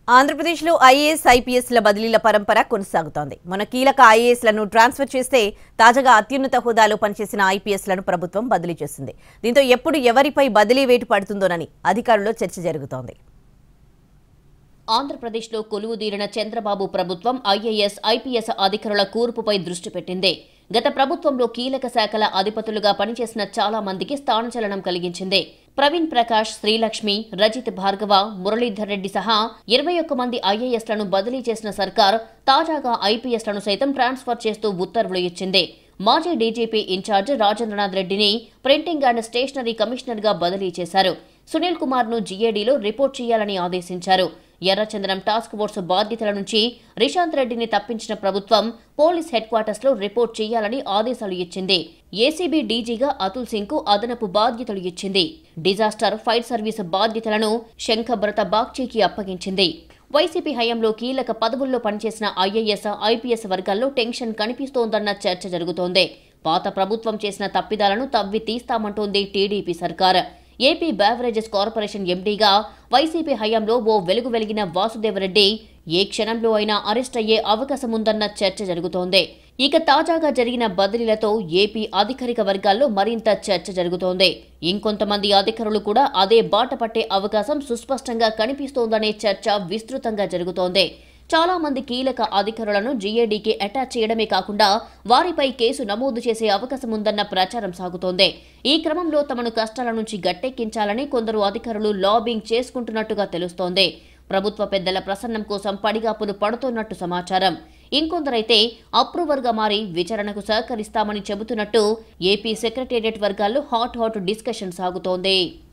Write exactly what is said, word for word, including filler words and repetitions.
Andhra Pradesh lo I A S I P S ల బదిలీల పరంపర కొనసాగుతోంది. మన కీలక I A S లను ట్రాన్స్ఫర్ చేస్తే తాజాగా అత్యున్నత హోదాలో పనిచేసిన I P S లను ప్రభుత్వం బదిలీ చేసింది. దీంతో ఎప్పుడు ఎవరిపై బదిలీ వేటు పడుతుందోనని అధికారుల్లో చర్చ జరుగుతోంది. ఆంధ్ర ప్రదేశ్లో కొలువుదీరిన చంద్రబాబు ప్రభుత్వం I A S I P S అధికారుల కూర్పుపై దృష్టి పెట్టింది. గత ప్రభుత్వంలో కీలక శాఖల అధిపతులుగా పనిచేసిన చాలా మందికి స్థానచలనం కలిగించింది. ప్రవీణ్ ప్రకాష్, శ్రీలక్ష్మి, రజిత్ భార్గవ, మురళీధర్ రెడ్డి సహా ఇరవై ఒక్క మంది I A S లను బదిలీ చేసిన సర్కార్ తాజాగా I P S లను సైతం ట్రాన్స్ఫర్ చేస్తూ ఉత్తర్వులు ఇచ్చింది. మాజీ డీజీపీ ఇన్ఛార్జ్ రాజేంద్రనాథ్ రెడ్డిని ప్రింటింగ్ అండ్ స్టేషనరీ కమిషనర్ గా బదిలీ చేశారు. సునీల్ కుమార్ ను G A D లో రిపోర్ట్ చేయాలని ఆదేశించారు. ఎర్రచందనం టాస్క్ ఫోర్స్ బాధ్యతల నుంచి రిశాంత్ రెడ్డిని తప్పించిన ప్రభుత్వం పోలీస్ హెడ్ క్వార్టర్స్ లో రిపోర్ట్ చేయాలని ఆదేశాలు ఇచ్చింది. ఏసీబీ డీజీగా అతుల్ సింగ్ కు అదనపు బాధ్యతలు ఇచ్చింది. డిజాస్టర్ ఫైర్ సర్వీస్ బాధ్యతలను శంఖభరత బాగ్చీకి అప్పగించింది. వైసీపీ హయాంలో కీలక పదవుల్లో పనిచేసిన I A S, I P S వర్గాల్లో టెన్షన్ కనిపిస్తోందన్న చర్చ జరుగుతోంది. పాత ప్రభుత్వం చేసిన తప్పిదాలను తవ్వి తీస్తామంటోంది టీడీపీ సర్కార్. ఏపీ బెవరేజెస్ కార్పొరేషన్ ఎండీగా వైసీపీ హయాంలో ఓ వెలుగు వెలిగిన వాసుదేవరెడ్డి ఏ క్షణంలో అయినా అరెస్ట్ అయ్యే అవకాశం ఉందన్న చర్చ జరుగుతోంది. ఇక తాజాగా జరిగిన బదిలీలతో ఏపీ అధికారిక వర్గాల్లో మరింత చర్చ జరుగుతోంది. ఇంకొంతమంది అధికారులు కూడా అదే బాట పట్టే అవకాశం సుస్పష్టంగా కనిపిస్తోందనే చర్చ విస్తృతంగా జరుగుతోంది. చాలా మంది కీలక అధికారులను G A Dకి అటాచ్ చేయడమే కాకుండా వారిపై కేసు నమోదు చేసే అవకాశం ఉందన్న ప్రచారం సాగుతోంది. ఈ క్రమంలో తమను కష్టాల నుంచి గట్టెక్కించాలని కొందరు అధికారులు లాబింగ్ చేసుకుంటున్నట్టుగా తెలుస్తోంది. ప్రభుత్వ పెద్దల ప్రసన్నం కోసం పడిగాపులు పడుతున్నట్టు సమాచారం. ఇంకొందరైతే అప్రూవర్గా మారి విచారణకు సహకరిస్తామని చెబుతున్నట్టు ఏపీ సెక్రటేరియట్ వర్గాల్లో హాట్ హాట్ డిస్కషన్ సాగుతోంది.